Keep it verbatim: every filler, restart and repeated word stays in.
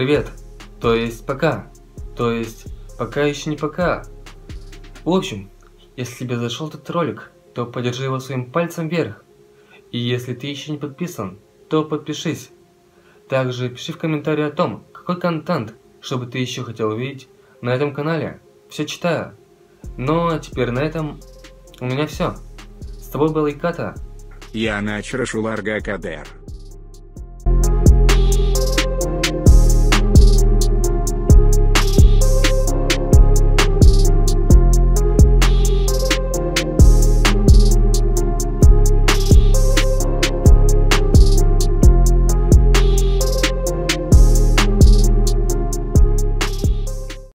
привет. То есть пока. То есть пока еще не пока. В общем, если тебе зашел этот ролик, то поддержи его своим пальцем вверх. И если ты еще не подписан, то подпишись. Также пиши в комментарии о том, какой контент, чтобы ты еще хотел увидеть на этом канале. Все читаю. Ну а теперь на этом у меня все. С тобой был Иката. Я Начрашуларга Кадер.